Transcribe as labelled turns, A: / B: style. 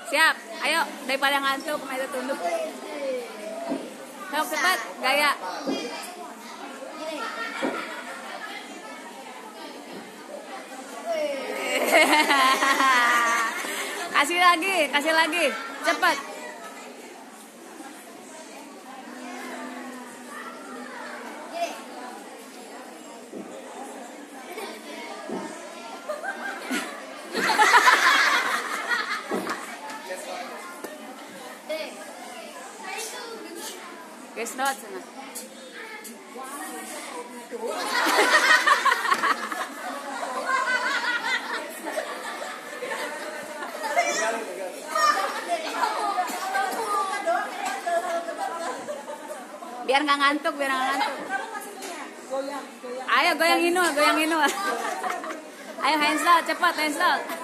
A: Siap. Ayo, daripada ngantuk, ayo tunduk. Sok cepat, gaya. Kasih lagi. Cepat. Guys, lewat sana. Biar nggak ngantuk. Ayo goyang inu. Ayo hands down, cepat hands down.